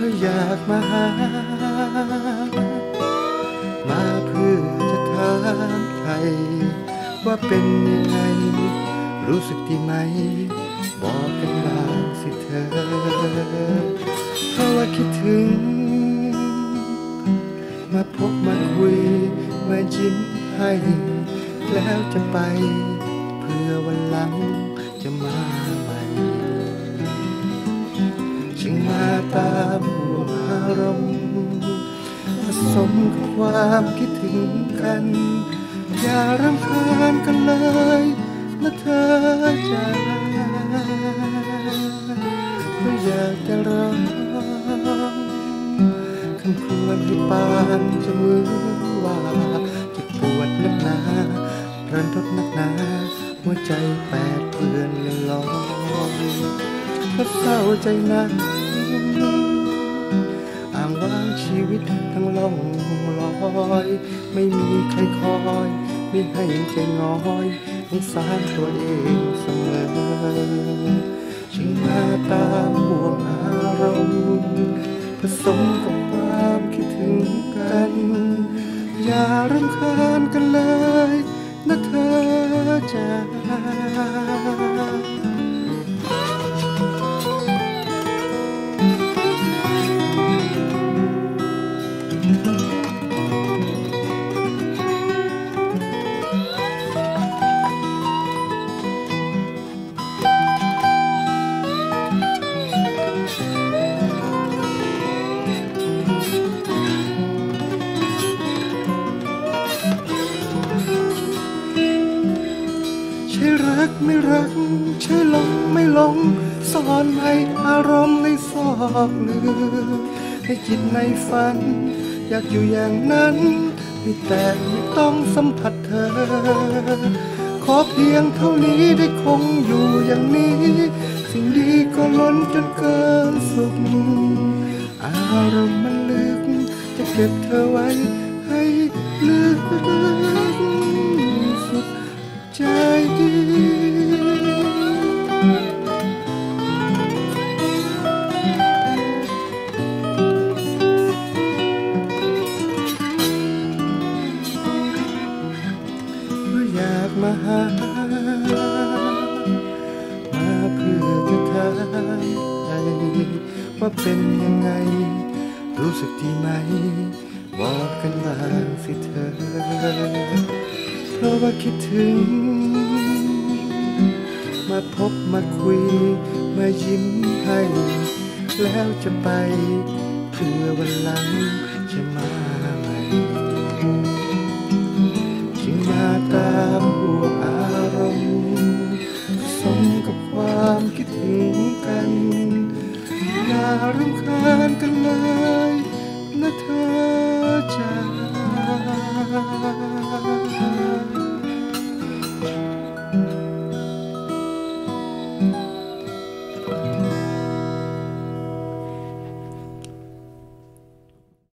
อยากมาหามาเพื่อจะถามไทยว่าเป็นยังไงรู้สึกดีไหมบอกกันบ้างสิเธอเพราะว่าคิดถึงมาพบมาคุยมายิ้มให้แล้วจะไปเพื่อวันหลังจะมาใหม่จึงมาตามห่วงอารมณ์ผสมกับความคิดถึงกันอย่ารำคาญกันเลยนะเธอจ๋าก็อยากจะร้องคำควรให้ปานจะมือว่าจะปวดนักหนารันทดนักหนาหัวใจแปดเปื้อนลอยก็เศร้าใจนักอ้างว้างชีวิตทั้งล่องลอยไม่มีใครคอยไม่ให้ใจน้อยสงสารตัวเองเสมอจึงมาตามห่วงอารมณ์ผสมกับความคิดถึงกันอย่ารำคาญกันเลยนะเธอจ๋าใช่รักไม่รักใช่หลงไม่หลงซ่อนให้อารมณ์ในซอกลึกให้จิตในฝันอยากอยู่อย่างนั้นไม่แต่ไม่ต้องสัมผัสเธอขอเพียงเท่านี้ได้คงอยู่อย่างนี้สิ่งดีก็ล้นจนเกินสุขอารมณ์มันลึกจะเก็บเธอไว้ให้ลึกสุดใจอยากมาหามาเพื่อจะถามไทยว่าเป็นยังไงรู้สึกดีไหมบอกกันบ้างสิเธอเพราะว่าคิดถึงมาพบมาคุยมายิ้มให้แล้วจะไปเพื่อวันหลังจะมาใหม่